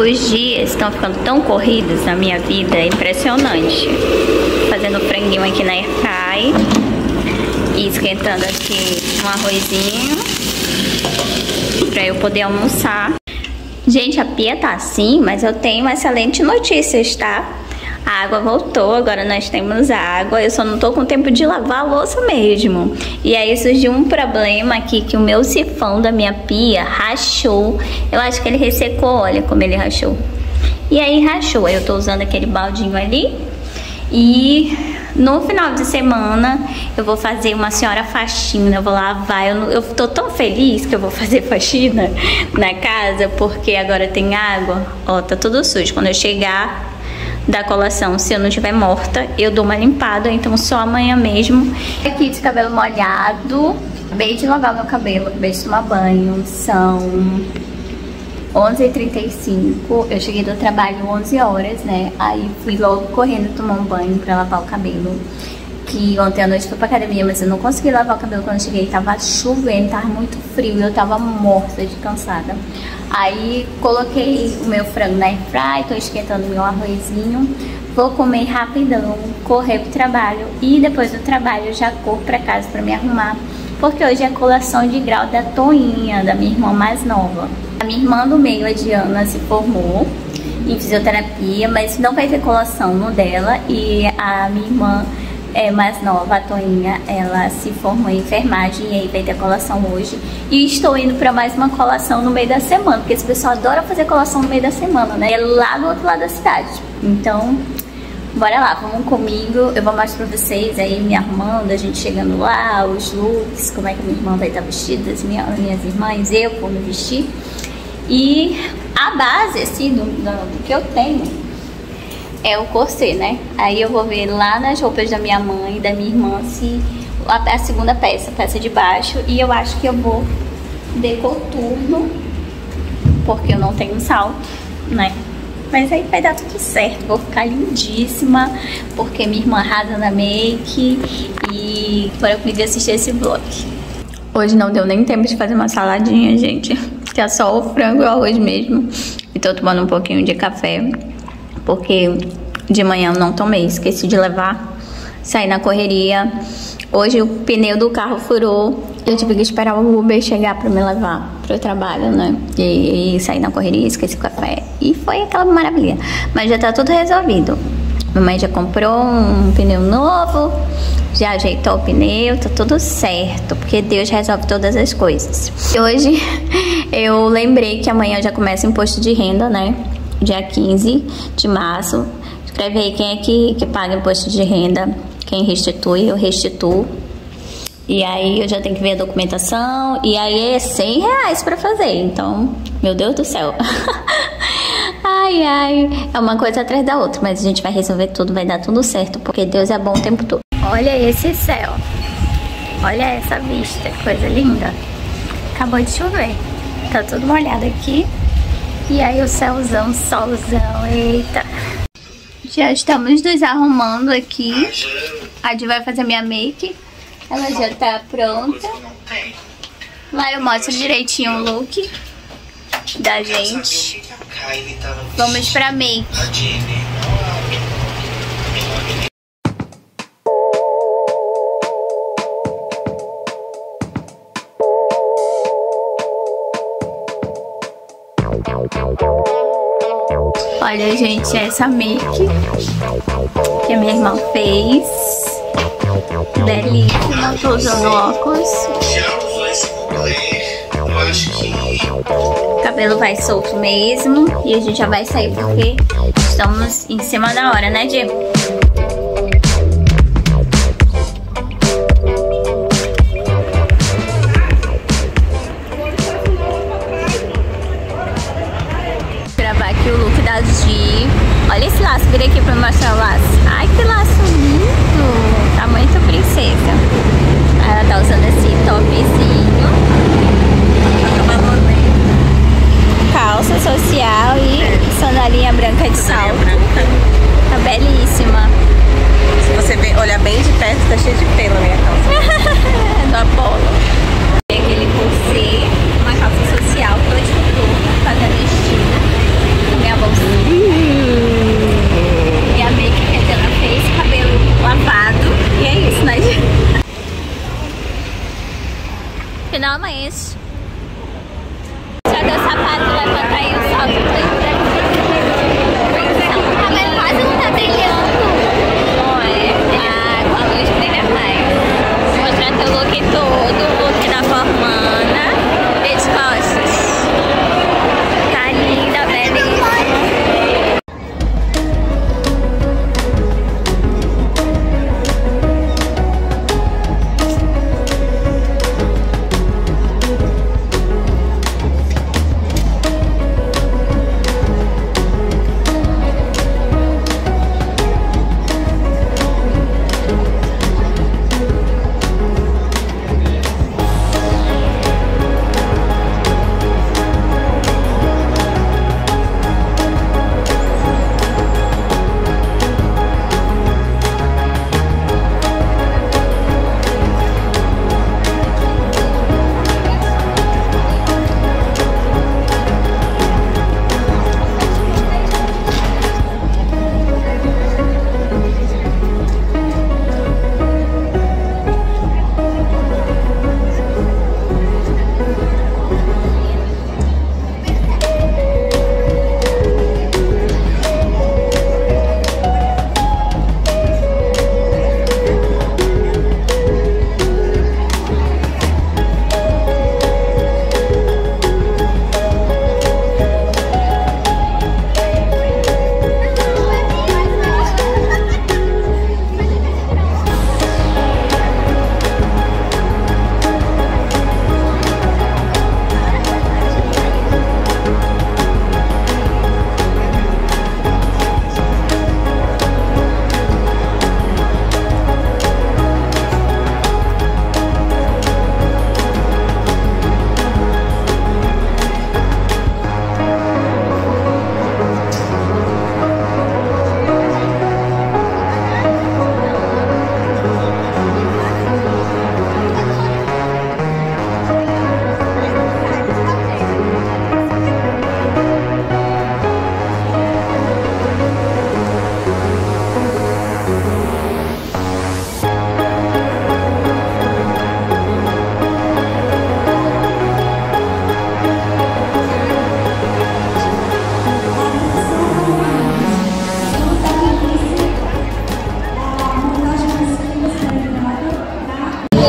Os dias estão ficando tão corridos na minha vida, é impressionante. Fazendo franguinho aqui na airfry e esquentando aqui um arrozinho pra eu poder almoçar. Gente, a pia tá assim, mas eu tenho excelentes notícias, tá? A água voltou, agora nós temos água. Eu só não tô com tempo de lavar a louça mesmo. E aí surgiu um problema aqui, que o meu sifão da minha pia rachou. Eu acho que ele ressecou, olha como ele rachou. E aí rachou, eu tô usando aquele baldinho ali. E no final de semana eu vou fazer uma senhora faxina, eu vou lavar. Eu tô tão feliz que eu vou fazer faxina na casa, porque agora tem água. Ó, tá tudo sujo. Quando eu chegar da colação, se eu não estiver morta, eu dou uma limpada, então só amanhã mesmo. Aqui de cabelo molhado, acabei de lavar meu cabelo, acabei de tomar banho, são 11h35, eu cheguei do trabalho 11 horas, né, aí fui logo correndo tomar um banho pra lavar o cabelo, que ontem à noite fui pra academia, mas eu não consegui lavar o cabelo quando eu cheguei, tava chovendo, tava muito frio, eu tava morta de cansada. Aí coloquei o meu frango na airfry, tô esquentando meu arrozinho, vou comer rapidão, correr pro trabalho e depois do trabalho eu já corro pra casa pra me arrumar, porque hoje é a colação de grau da Toinha, da minha irmã mais nova. A minha irmã do meio, a Diana, se formou em fisioterapia, mas não vai ter colação no dela, e a minha irmã mais nova, a Toinha, ela se formou em enfermagem e aí vai ter colação hoje. E estou indo para mais uma colação no meio da semana, porque esse pessoal adora fazer colação no meio da semana, né? É lá do outro lado da cidade. Então, bora lá, vamos comigo. Eu vou mostrar pra vocês aí me arrumando, a gente chegando lá, os looks, como é que a minha irmã vai estar vestida, as minhas irmãs, eu vou me vestir. E a base, assim, do que eu tenho é o corset, né? Aí eu vou ver lá nas roupas da minha mãe e da minha irmã se a segunda peça, a peça de baixo. E eu acho que eu vou de coturno, porque eu não tenho salto, né? Mas aí vai dar tudo certo, vou ficar lindíssima, porque minha irmã arrasa na make. E bora comigo assistir esse vlog. Hoje não deu nem tempo de fazer uma saladinha, gente, que é só o frango e o arroz mesmo. E tô tomando um pouquinho de café, porque de manhã eu não tomei, esqueci de levar, saí na correria. Hoje o pneu do carro furou, eu tive que esperar o Uber chegar pra me levar pro trabalho, né? E saí na correria, esqueci o café e foi aquela maravilha. Mas já tá tudo resolvido. Mamãe já comprou um pneu novo, já ajeitou o pneu, tá tudo certo, porque Deus resolve todas as coisas. E hoje eu lembrei que amanhã já começa o imposto de renda, né? Dia 15 de março. Escreve aí quem é que paga imposto de renda, quem restitui, eu restituo. E aí eu já tenho que ver a documentação, e aí é R$100 pra fazer, então, meu Deus do céu. Ai, ai, é uma coisa atrás da outra, mas a gente vai resolver tudo, vai dar tudo certo, porque Deus é bom o tempo todo. Olha esse céu, olha essa vista, coisa linda. Acabou de chover, tá tudo molhado aqui. E aí o céuzão, solzão, eita. Já estamos nos arrumando aqui. A Di vai fazer minha make. Ela já tá pronta. Lá eu mostro direitinho o look da gente. Vamos pra make. Olha, gente, essa make que a minha irmã fez. Belíssima, tô usando óculos. O cabelo vai solto mesmo. E a gente já vai sair porque estamos em cima da hora, né, Diego? Aqui o look da Gi. Olha esse laço, virei aqui pra mostrar o laço. Ai, que laço lindo! Tá muito princesa. Ela tá usando esse topzinho, calça social e sandalinha branca de salto. Tá belíssima. Se você olhar bem de perto, tá cheio de pelo na minha calça. Do Apolo. Aquele corset, uma calça social, toda de coturno, fazendo estilo. Minha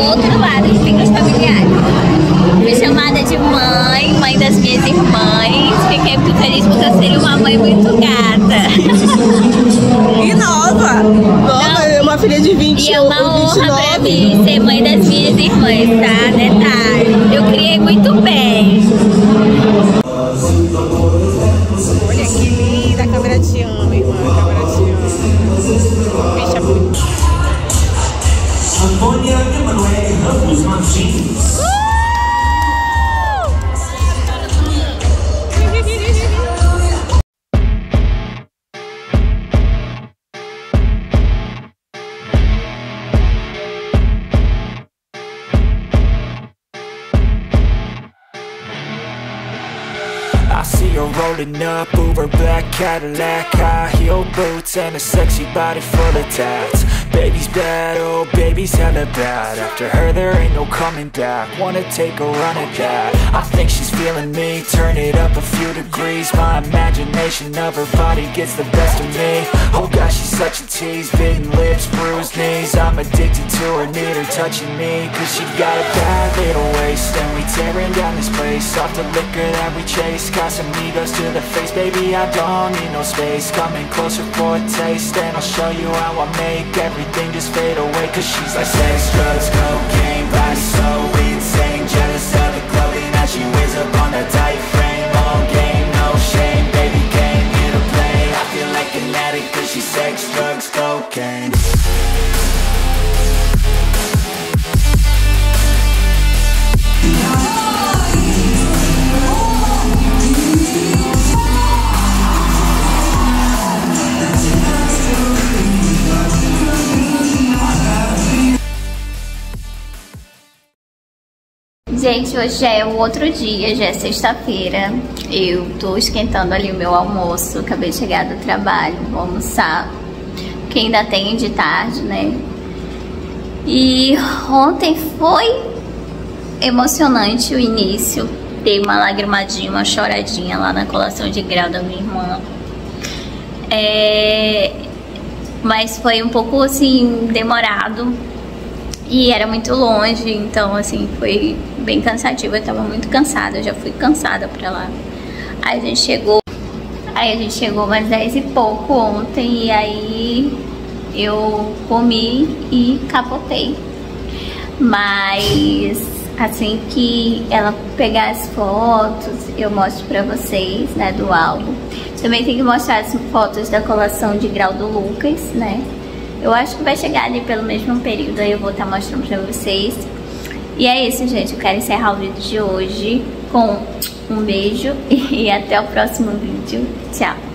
outro lado que fica os familiares. Fui chamada de mãe das minhas irmãs. Fiquei muito feliz porque eu seria uma mãe muito gata. E nova! Nova, uma filha de 20 E é uma honra pra mim ser mãe das minhas irmãs, tá? Detalhe, eu criei muito bem. Olha que linda, a câmera te ama, irmã, a câmera te ama. Bicha bonita. I see her rolling up, Uber black Cadillac, high heel boots and a sexy body full of tats. Baby's bad, oh baby's hella bad. After her there ain't no coming back. Wanna take a run at that. I think she's feeling me, turn it up a few degrees. My imagination of her body gets the best of me. Oh gosh, she's such a tease, bitten lips, bruised knees. I'm addicted to her, need her touching me. Cause she got a bad little waist, and we tearing down this place. Off the liquor that we chase, got some egos to the face. Baby, I don't need no space. Coming closer for a taste, and I'll show you how I make everything just fade away. Cause she's like sex, drugs, cocaine, body so insane. Jealous of the clothing that she wears up on that tight frame. All game, no shame, baby came here to play. I feel like an addict cause she's sex, drugs, cocaine. Gente, hoje já é o outro dia, já é sexta-feira. Eu tô esquentando ali o meu almoço. Acabei de chegar do trabalho, vou almoçar. Que ainda tem de tarde, né? E ontem foi emocionante o início. Dei uma lagrimadinha, uma choradinha lá na colação de grau da minha irmã. Mas foi um pouco assim, demorado. E era muito longe, então assim, foi bem cansativo. Eu tava muito cansada, eu já fui cansada pra lá. Aí a gente chegou umas 10 e pouco ontem. E aí eu comi e capotei. Mas assim que ela pegar as fotos, eu mostro pra vocês, né, do álbum. Também tem que mostrar as fotos da colação de grau do Lucas, né? Eu acho que vai chegar ali pelo mesmo período, aí eu vou estar mostrando pra vocês. E é isso, gente. Eu quero encerrar o vídeo de hoje com um beijo e até o próximo vídeo. Tchau!